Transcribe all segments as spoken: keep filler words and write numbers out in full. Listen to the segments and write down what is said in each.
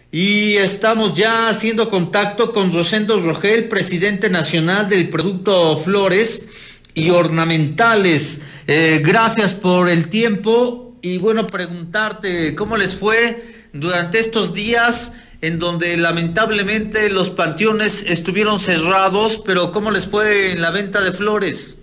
Y estamos ya haciendo contacto con Rosendo Rogel, presidente nacional del Producto Flores y Ornamentales. Eh, gracias por el tiempo y bueno, preguntarte cómo les fue durante estos días en donde lamentablemente los panteones estuvieron cerrados, pero cómo les fue en la venta de flores.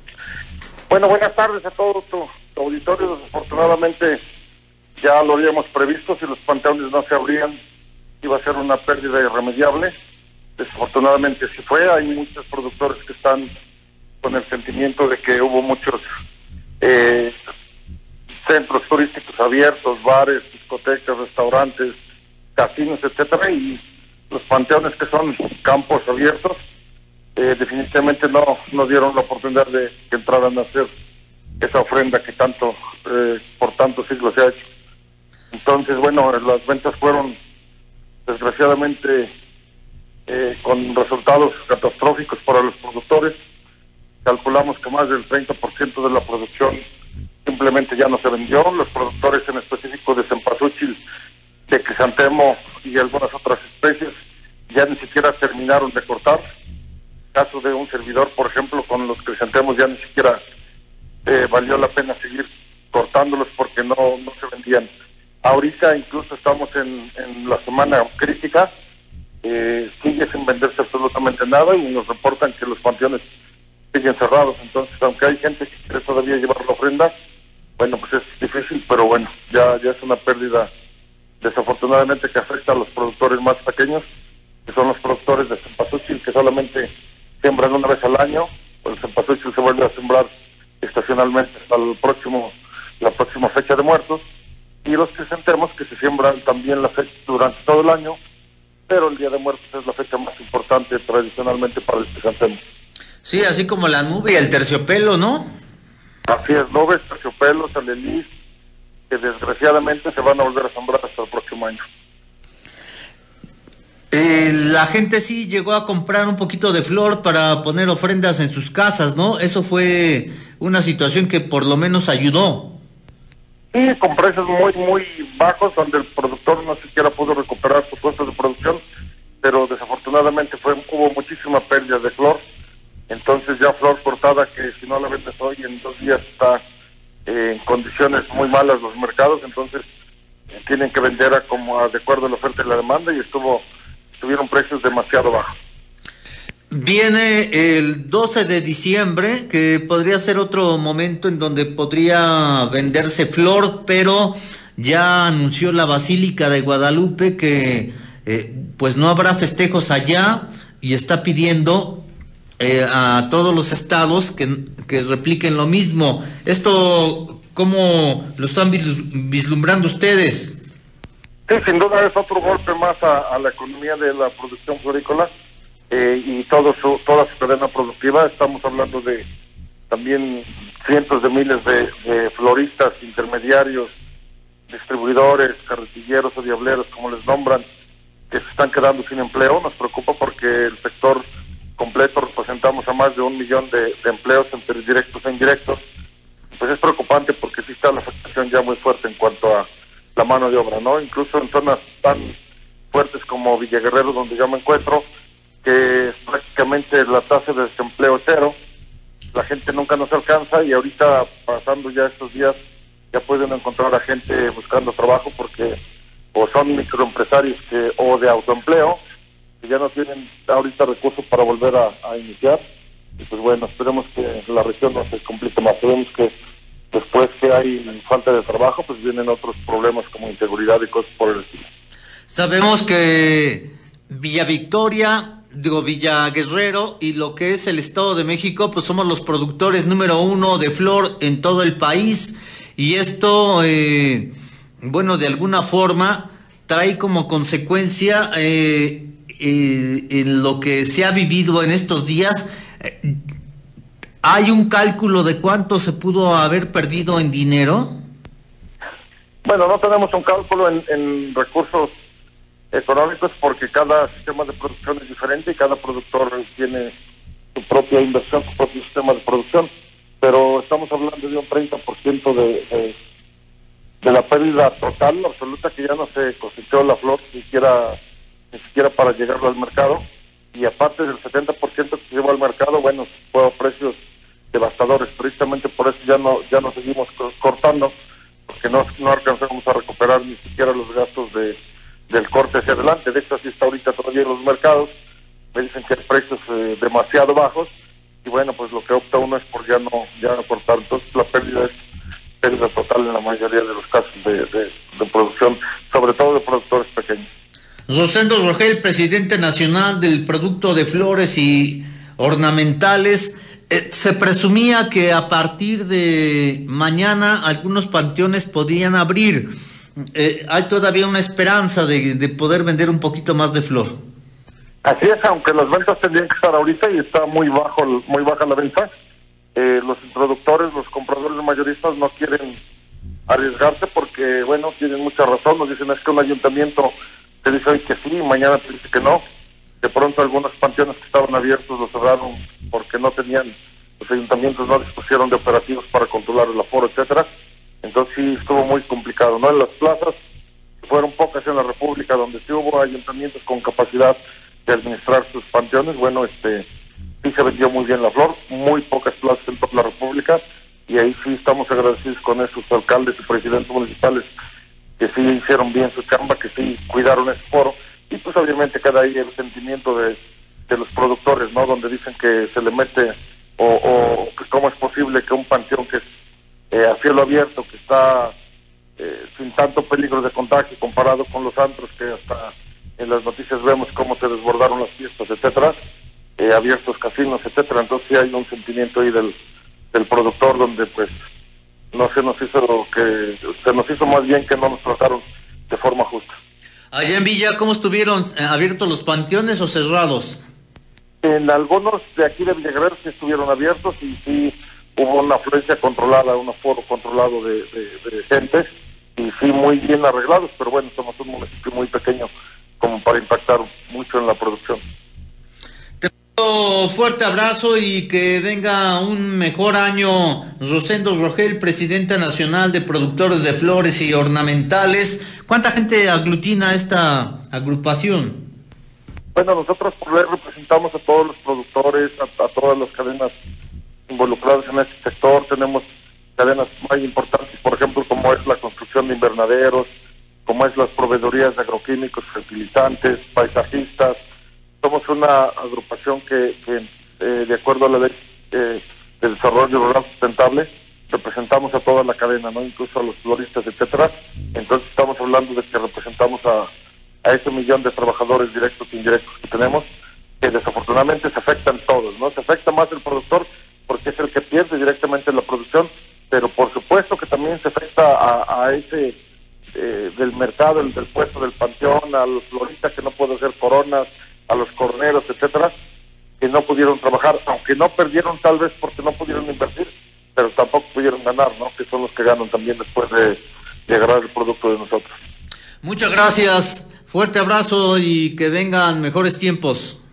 Bueno, buenas tardes a todo tu, tu auditorio. Desafortunadamente ya lo habíamos previsto, si los panteones no se abrían iba a ser una pérdida irremediable. Desafortunadamente sí fue. Hay muchos productores que están con el sentimiento de que hubo muchos eh, centros turísticos abiertos, bares, discotecas, restaurantes, casinos, etcétera, y los panteones, que son campos abiertos, eh, definitivamente no, no dieron la oportunidad de que entraran a hacer esa ofrenda que tanto eh, por tantos siglos se ha hecho. Entonces, bueno, las ventas fueron desgraciadamente eh, con resultados catastróficos para los productores. Calculamos que más del treinta por ciento de la producción simplemente ya no se vendió. Los productores, en específico de cempasúchil, de crisantemo y algunas otras especies, ya ni siquiera terminaron de cortar. Caso de un servidor, por ejemplo, con los crisantemos ya ni siquiera eh, valió la pena seguir cortándolos porque no, no se vendían. Ahorita incluso estamos en, en la semana crítica, eh, sigue sin venderse absolutamente nada y nos reportan que los panteones siguen cerrados. Entonces, aunque hay gente que quiere todavía llevar la ofrenda, bueno, pues es difícil, pero bueno, ya, ya es una pérdida desafortunadamente que afecta a los productores más pequeños, que son los productores de cempasúchil, que solamente siembran una vez al año. Pues el cempasúchil se vuelve a sembrar estacionalmente hasta el próximo, la próxima fecha de muertos, y los crisantemos, que se siembran también la fecha durante todo el año, pero el Día de Muertos es la fecha más importante tradicionalmente para el crisantemo. Sí, así como la nube y el terciopelo, ¿no? Así es, nubes, terciopelos, alelís, que desgraciadamente se van a volver a sembrar hasta el próximo año. Eh, la gente sí llegó a comprar un poquito de flor para poner ofrendas en sus casas, ¿no? Eso fue una situación que por lo menos ayudó. Sí, con precios muy, muy bajos, donde el productor no siquiera pudo recuperar su puesto de producción, pero desafortunadamente fue hubo muchísima pérdida de flor. Entonces ya flor cortada, que si no la vendes hoy, en dos días está eh, en condiciones muy malas los mercados, entonces eh, tienen que vender a como a, de acuerdo a la oferta y la demanda, y estuvo estuvieron precios demasiado bajos. Viene el doce de diciembre, que podría ser otro momento en donde podría venderse flor, pero ya anunció la Basílica de Guadalupe que eh, pues no habrá festejos allá y está pidiendo eh, a todos los estados que, que repliquen lo mismo. ¿Esto cómo lo están vislumbrando ustedes? Sí, sin duda es otro golpe más a, a la economía de la producción florícola. Eh, y todo su, toda su cadena productiva. Estamos hablando de también cientos de miles de, de floristas, intermediarios, distribuidores, carretilleros o diableros, como les nombran, que se están quedando sin empleo. Nos preocupa porque el sector completo representamos a más de un millón de, de empleos entre directos e indirectos. Pues es preocupante porque sí está la afectación ya muy fuerte en cuanto a la mano de obra, ¿no? Incluso en zonas tan fuertes como Villaguerrero, donde yo me encuentro, que es prácticamente la tasa de desempleo cero, la gente nunca nos alcanza, y ahorita, pasando ya estos días, ya pueden encontrar a gente buscando trabajo porque o son microempresarios que o de autoempleo, que ya no tienen ahorita recursos para volver a, a iniciar. Y pues bueno, esperemos que la región no se complique más. Sabemos que después que hay falta de trabajo, pues vienen otros problemas como inseguridad y cosas por el estilo. Sabemos que Villa Victoria, digo Villa Guerrero y lo que es el Estado de México, pues somos los productores número uno de flor en todo el país, y esto, eh, bueno, de alguna forma trae como consecuencia eh, eh, en lo que se ha vivido en estos días. Eh, ¿hay un cálculo de cuánto se pudo haber perdido en dinero? Bueno, no tenemos un cálculo en, en recursos económicos porque cada sistema de producción es diferente y cada productor tiene su propia inversión, su propio sistema de producción, pero estamos hablando de un treinta por ciento de, de, de la pérdida total, absoluta, que ya no se cosechó la flor, ni siquiera, ni siquiera para llegarlo al mercado, y aparte del setenta por ciento que se llevó al mercado, bueno, fue a precios devastadores. Precisamente por eso ya no ya no seguimos cortando, porque no, no alcanzamos a recuperar ni siquiera los gastos de del corte hacia adelante. De hecho, así está ahorita todavía en los mercados. Me dicen que hay precios eh, demasiado bajos, y bueno, pues lo que opta uno es por ya no ya no cortar. Entonces la pérdida es pérdida total en la mayoría de los casos de, de, de producción, sobre todo de productores pequeños. Rosendo Rogel, presidente nacional del producto de flores y ornamentales. Eh, se presumía que a partir de mañana algunos panteones podían abrir. Eh, ¿Hay todavía una esperanza de, de poder vender un poquito más de flor? Así es, aunque las ventas tendrían que estar ahorita y está muy bajo, muy baja la venta, eh, los productores, los compradores mayoristas no quieren arriesgarse porque, bueno, tienen mucha razón. Nos dicen, es que un ayuntamiento te dice hoy que sí, mañana te dice que no. De pronto algunos panteones que estaban abiertos los cerraron porque no tenían, los ayuntamientos no dispusieron de operativos para controlar el aforo, etcétera. Entonces sí estuvo muy complicado, ¿no? En las plazas, fueron pocas en la República donde sí hubo ayuntamientos con capacidad de administrar sus panteones. Bueno, este sí se vendió muy bien la flor, muy pocas plazas en toda la República, y ahí sí estamos agradecidos con esos alcaldes y presidentes municipales que sí hicieron bien su chamba, que sí cuidaron ese foro. Y pues obviamente queda ahí el sentimiento de, de los productores, ¿no? Donde dicen que se le mete, o, o que cómo es posible que un panteón que es eh, a cielo abierto, que está eh, sin tanto peligro de contagio comparado con los antros, que hasta en las noticias vemos cómo se desbordaron las fiestas, etcétera, eh, abiertos casinos, etcétera. Entonces sí hay un sentimiento ahí del, del productor donde pues no se nos hizo lo que, se nos hizo más bien que no nos trataron de forma justa. Allá en Villa, ¿cómo estuvieron? ¿Abiertos los panteones o cerrados? En algunos de aquí de Villaguerrero sí estuvieron abiertos y sí hubo una afluencia controlada, un aforo controlado de, de, de gente, y sí muy bien arreglados, pero bueno, somos un municipio muy pequeño como para impactar mucho en la producción. Te mando un fuerte abrazo y que venga un mejor año. Rosendo Rogel, presidenta nacional de productores de flores y ornamentales. ¿Cuánta gente aglutina esta agrupación? Bueno, nosotros por ley representamos a todos los productores, a, a todas las cadenas involucradas en este sector. Tenemos cadenas muy importantes, por ejemplo, como es la construcción de invernaderos, como es las proveedorías de agroquímicos, fertilizantes, paisajistas. Somos una agrupación que, que eh, de acuerdo a la ley eh, de desarrollo rural sustentable, representamos a toda la cadena, no, incluso a los floristas, etcétera. Entonces estamos hablando de que representamos a, a ese millón de trabajadores directos e indirectos que tenemos, que desafortunadamente se afectan todos, ¿no? Se afecta más el productor porque es el que pierde directamente la producción, pero por supuesto que también se afecta a, a ese eh, del mercado, el del puesto del panteón, a los floristas que no pueden hacer coronas, a los corneros, etcétera, que no pudieron trabajar, aunque no perdieron tal vez porque no pudieron invertir, pero tampoco pudieron ganar, ¿no? Que son los que ganan también después de, de agarrar el producto de nosotros. Muchas gracias, fuerte abrazo y que vengan mejores tiempos.